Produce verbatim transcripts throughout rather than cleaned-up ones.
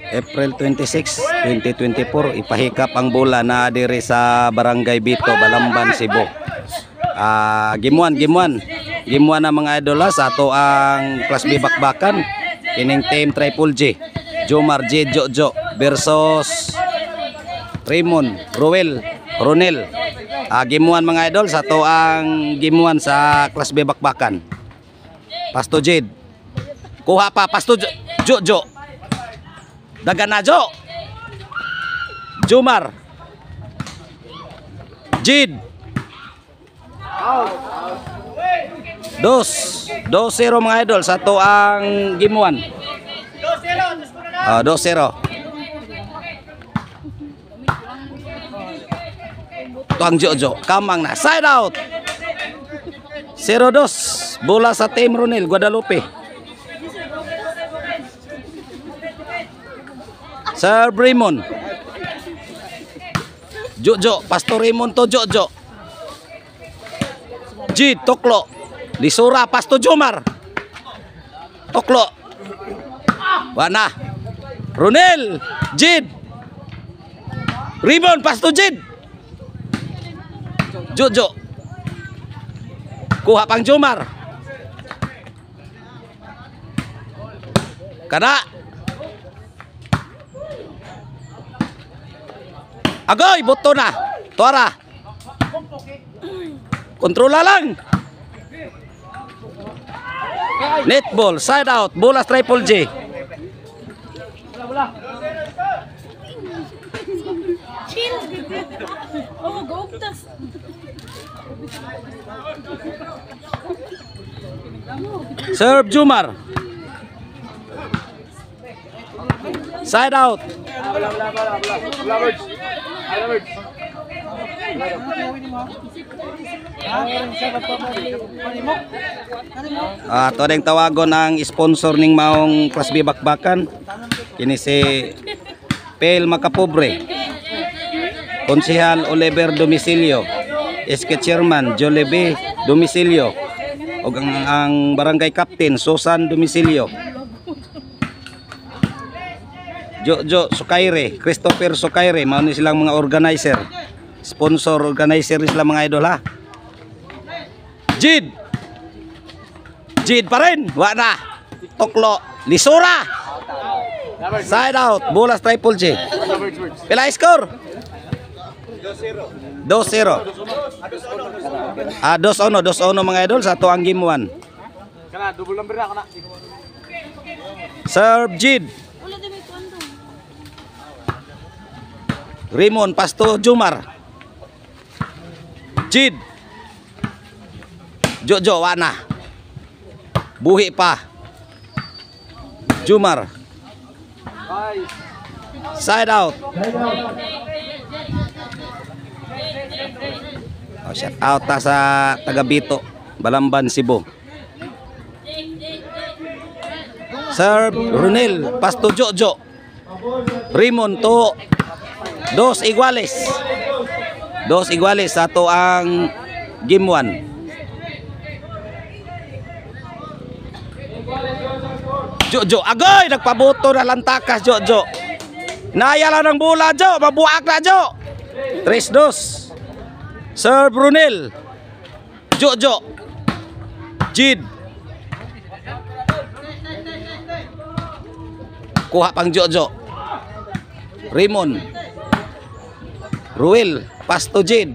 April twenty-six, twenty twenty-four, ipahikap ang bola na diri sa Barangay Bito, Balamban, Cebu. Ah, gimuan, gimuan. Gimuan na mga idol ha, sa ato ang Class B bakbakan. Kining team Triple G. Jomar J. Jojo versus Raymond Ruel Ronel. Ah, gimuan mga idol sa ato ang gimuan sa Class B bakbakan. Pasto Jade. Kuha pa Pasto Jojo. Dagan na Jo. Jomar Jid. Dos. Dos zero mga idol sa to ang gimuan. Ah, dos zero. Tuang Jojo. Kamang na. Side out. zero dos. Bola sa Team Ronel Guadalupe. Sir Raymond Jojo, Pastor Raymond to Jojo. Jid, Toklo. Lisura, Pastor Jomar. Toklo. Wana. Ronel, Jid. Raymond, Pastor Jid. Jojo. Kuha pang Jomar. Kada. Agoy, buto na. Tuara. Kontrola lang. Netball, side out, bola Triple J. Serve Jomar. Side out. Ah, to ding tawagon ang sponsor ning maong Class B bakbakan. Kini si Pel Macapobre. Konsehal Oliver Domicilio. S K Chairman Jollibee Domicilio. Og ang, ang barangay captain Susan Domicilio. Jojo Sukaire, Christopher Sukaire, mao ni silang mga organizer. Sponsor organizer sila mga idol ha. Jid. Jid pa rin. Wa na. Toklo. Lisura. Side out. Bola Triple J. Pila score? two zero. Ah, two ono, two ono mga idol sa to ang game one. Kana double number na kana. Serve Jid. Raymond Pasto Jomar. Jid. Jojo Wana. Buhi pa. Jomar. Side out. Oh, shout out ta sa taga Bito, Balamban, Cebu. Serve Ronel Pasto Jojo. Raymond to dos iguales. Dos iguales sa to ang game one. Jojo, agoy, nagpabuto na lantakas Jojo. Naya lang ng bola Jo, mabuak na Jo. three two. Sir Brunel. Jojo. Jid. Kuha pang Jojo. Raymond. Ruel, Pasto Jid.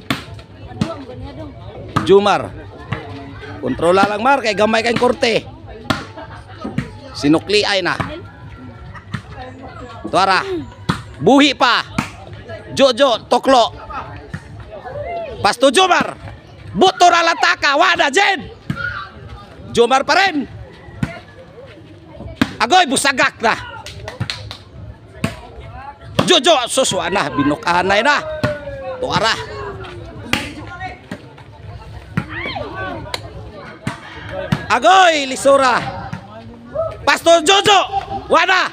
Jomar. Kontrola lang Mar, kay gamay kayong korte. Sinukli ay na. Tuara. Buhi pa. Jojo, Toklo. Pasto Jomar. Buto na lataka. Wada, Jed. Jomar pa rin. Agoy, busagak na. Jojo, suswa na. Binukanay na. Tuara. Agoy, Lisura. Pastor Jojo. Wada.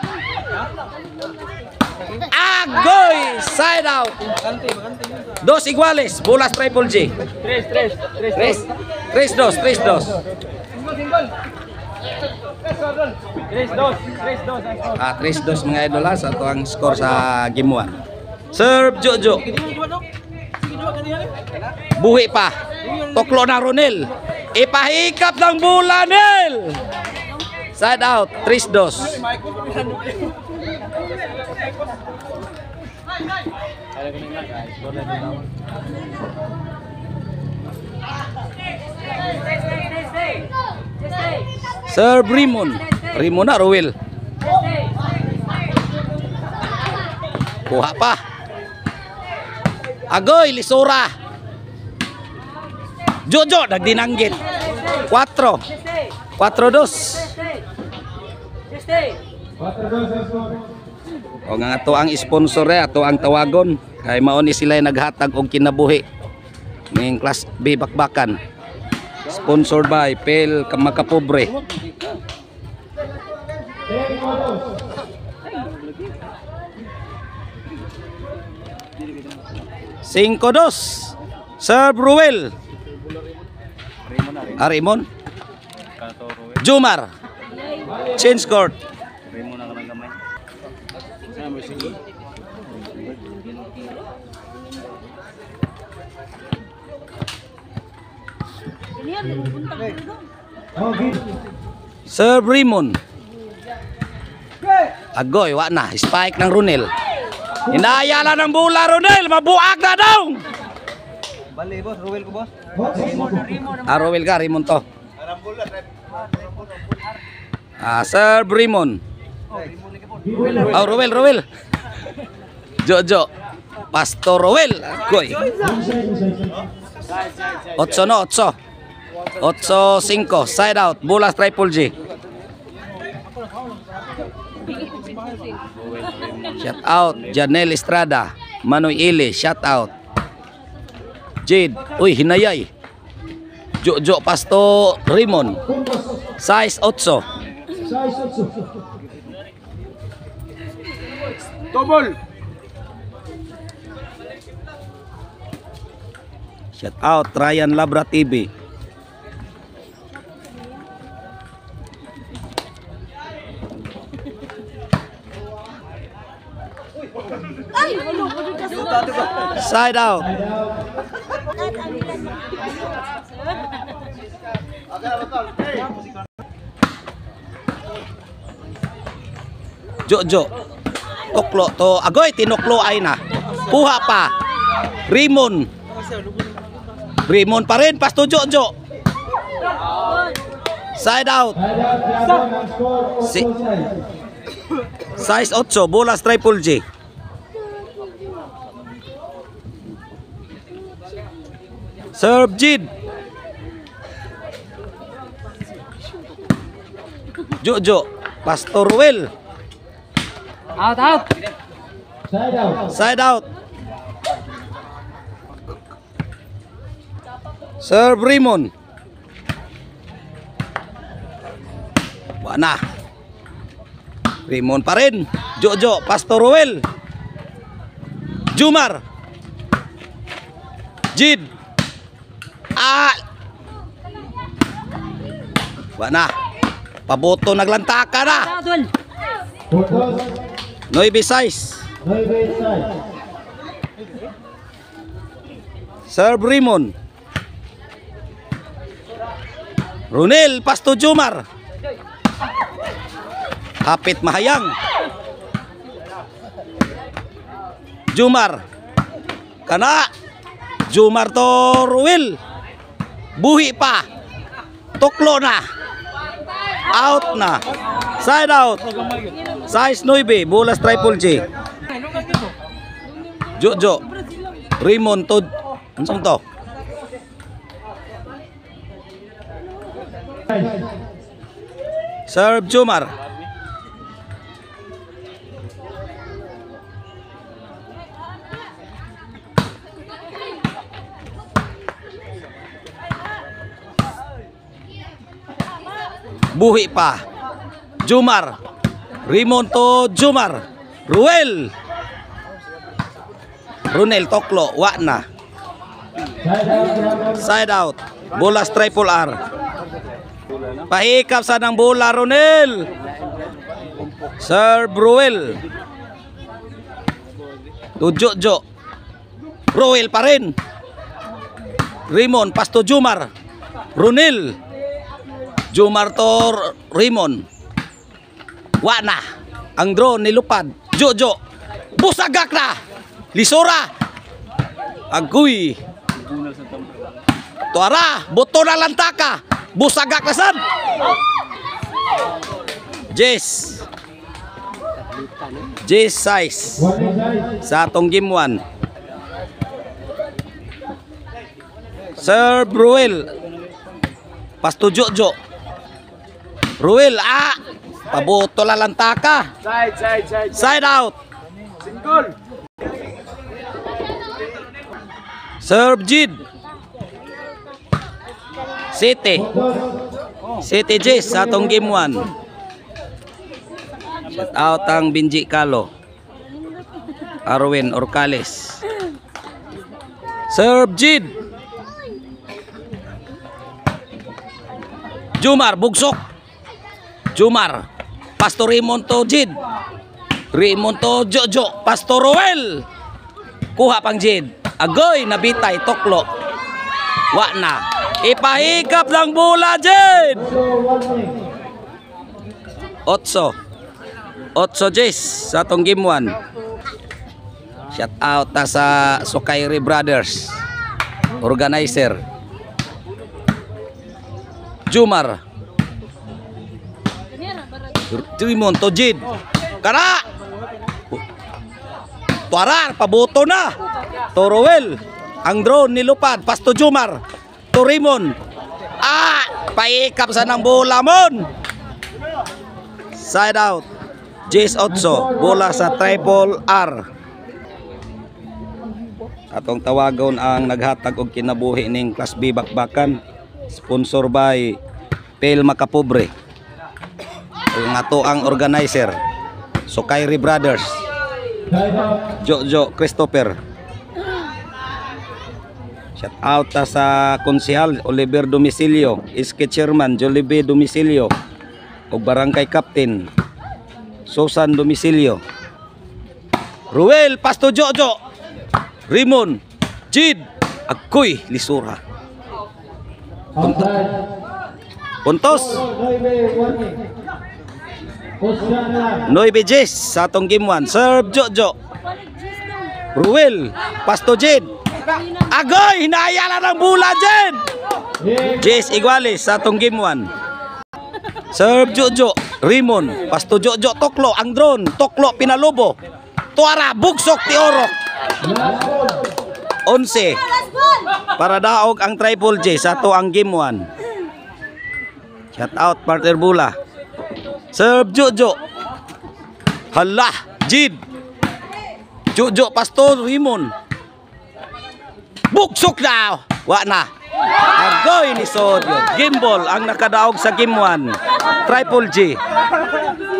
Agoy, side out. Dos iguales, bolas Triple J. Tres, tres, tres, tres, tres, dos, tres, dos. Tres dos, tres dos ang score. Ah, three two mga idol ha, sa ito ang score sa game one. Serve Jojo. Buhi pa. Toklo na Ronel. Ipahikap ng bola, Nel. Side out, three two. Serve Rimon. Rimon na Ruel. Kuha pa. Agoy, Lisura. Jojo, nagdinanggit. Cuatro. Cuatro dos. O nga ato ang sponsor eh, ato ang tawagon. Kay mao ni sila naghatag og kinabuhi. Ning class B bakbakan. Sponsored by Pel Makapobre. Cinco dos. Serve Ruel. Arimon. Jumar. Change court. Serve Rimon. Agoy, wa na. Spike ng Runel. Inayala ng bola, Runel. Mabuak na daw. Bali boss, Ruel ko boss. Ah, Ruel ka, Rimon to. Ah, Serve Rimon. Oh, Ruel, Ruel. Jojo. Pastor Ruel. Agoy. Otso no, otso. Otso cinco. Side out. Bola triple G. Shout out. Janelle Estrada. Manoy Ili. Shout out. Jade. Uy, hinayay. Jojo Pasto Rimon. Size otso. Double. Shout out Ryan Labra T V. Side out. Jojo. Toklo to. Agoy, tinoklo ay na. Kuha pa. Rimon. Rimon pa rin. Pasto Jojo. Side out. Si Size otso. Bola triple G. Serve Jid. Jojo. Pastor Will. Out, out. Side out. Side out. Serve Rimon. Wala. Rimon pa rin. Jojo. Pastor Will. Jumar. Jid. Ah. Wala. Paboto naglantaka na. Nueve size. Nueve size. Serve Rimon. Runel Pasto Jumar. Hapit mahayang. Jumar. Kana. Jumar to Ruel. Buhi pa. Toklo na. Out na. Side out. Size nueve. Bola triple G. Jojo. Rimon to. Ansong to? Serve Jumar. Buhi pa. Jumar. Rimon to Jumar. Ruel. Runel Toklo. Wa na. Side out. Side out. Bola triple R. Pahikap sa ng bola, Ronel. Sir Bruel. Tujo-jo. Ruel pa rin. Raymond, pasto Jumar. Ronel. Jumar to Raymond. Wana. Ang drone nilupad. Jojo. Busagak na. Lisora. Agoy. Tuara. Buto na lantaka. Busagak na san. Jess. Jess size. Sa atong game one. Sir Bruel. Pasto Jojo. Ruel, ah! Pabuto la lantaka. Side, side, side. Side out. Single. Serve Jid. City. City Jess sa atong game one. Shout out ang Binji Kalo. Arwin Orcales. Serve Jid. Jumar bugsok. Jumar. Pastor Raymond to Jid. Raymond to Jojo. Pastor Roel. Kuha pang Jid. Agoy nabitay toklo. Wa na. Ipahikap ng bola Jid. Otso. Otso Jess sa atong game one. Shout out ta sa Sukairi Brothers. Organizer. Jumar. Raymond to Jid. Kana. Tuarar pabuto na. Torowel. Ang drone nilupad. Pasto Jumar. To Raymond. Ah! Paikap sa ng bola mon. Side out. Jace Otso. Bola sa triple R. Atong tawagon ang naghatag og kinabuhi ning Class B bakbakan. Sponsor by Pel Makapobre. Ang ato ang organizer. Sukairi Brothers. Jojo Christopher. Shout out ta sa konsehal Oliver Domicilio, Iske Chairman Jollibee Domicilio ug Barangay Captain Susan Domicilio. Ruel Pasto Jojo. Raymond Jid Agoy Lisura. Puntos. Noy Bejes sa atong game one. Serve Jojo. Ruel Pasto Jid. Agoy hinayala ng bola Jid. Jess Iguales sa atong game one. Serve Jojo. Raymond Pasto Jojo toklo ang drone. Toklo pinalubo. Tuara bugsok ti Orok. Onse. Para daog ang triple J sa ato ang game one. Shout out partner Bula. Serve Jojo. Hala, Jid. Jojo Pastor Raymond. Buksok na. Wa na. Agoy ni Sodio. Gimbal ang nakadaog sa game one. Triple J.